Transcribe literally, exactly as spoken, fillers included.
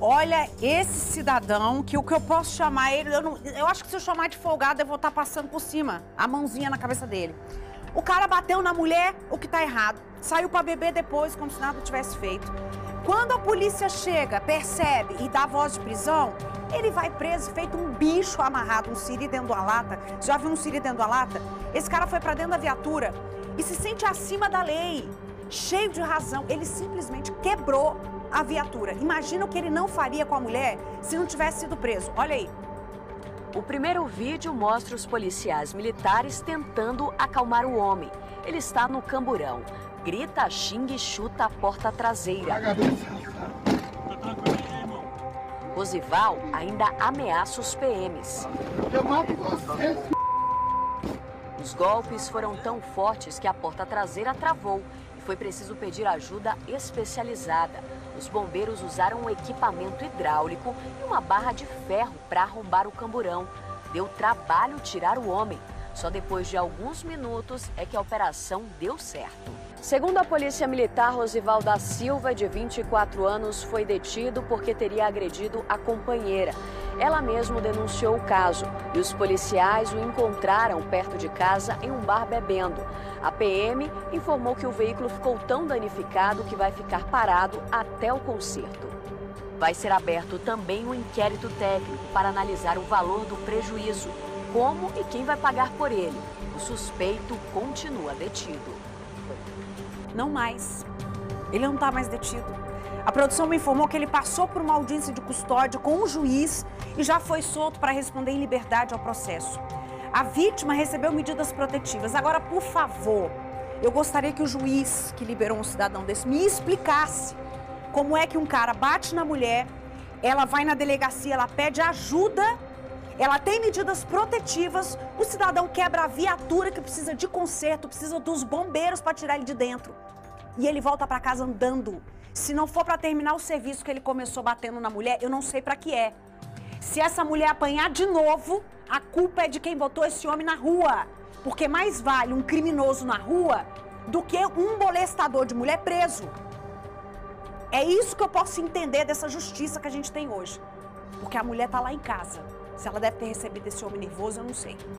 Olha, esse cidadão, que o que eu posso chamar ele, eu, não, eu acho que se eu chamar de folgado, eu vou estar passando por cima, a mãozinha na cabeça dele. O cara bateu na mulher, o que tá errado. Saiu pra beber depois, como se nada tivesse feito. Quando a polícia chega, percebe e dá voz de prisão, ele vai preso, feito um bicho amarrado, um siri dentro de uma lata. Já viu um siri dentro de uma lata? Esse cara foi pra dentro da viatura e se sente acima da lei, cheio de razão. Ele simplesmente quebrou a viatura. Imagina o que ele não faria com a mulher se não tivesse sido preso. Olha aí. O primeiro vídeo mostra os policiais militares tentando acalmar o homem. Ele está no camburão. Grita, xinga e chuta a porta traseira. Rosival ainda ameaça os P Ms. Eu mato você. Os golpes foram tão fortes que a porta traseira travou e foi preciso pedir ajuda especializada. Os bombeiros usaram um equipamento hidráulico e uma barra de ferro para arrombar o camburão. Deu trabalho tirar o homem. Só depois de alguns minutos é que a operação deu certo. Segundo a Polícia Militar, Rosival da Silva, de vinte e quatro anos, foi detido porque teria agredido a companheira. Ela mesma denunciou o caso e os policiais o encontraram perto de casa em um bar bebendo. A P M informou que o veículo ficou tão danificado que vai ficar parado até o conserto. Vai ser aberto também um inquérito técnico para analisar o valor do prejuízo, como e quem vai pagar por ele. O suspeito continua detido. Não mais. Ele não está mais detido. A produção me informou que ele passou por uma audiência de custódia com um juiz e já foi solto para responder em liberdade ao processo. A vítima recebeu medidas protetivas. Agora, por favor, eu gostaria que o juiz que liberou um cidadão desse me explicasse como é que um cara bate na mulher, ela vai na delegacia, ela pede ajuda, ela tem medidas protetivas, o cidadão quebra a viatura que precisa de conserto, precisa dos bombeiros para tirar ele de dentro. E ele volta para casa andando. Se não for para terminar o serviço que ele começou batendo na mulher, eu não sei para que é. Se essa mulher apanhar de novo, a culpa é de quem botou esse homem na rua. Porque mais vale um criminoso na rua do que um molestador de mulher preso. É isso que eu posso entender dessa justiça que a gente tem hoje. Porque a mulher tá lá em casa. Se ela deve ter recebido esse homem nervoso, eu não sei.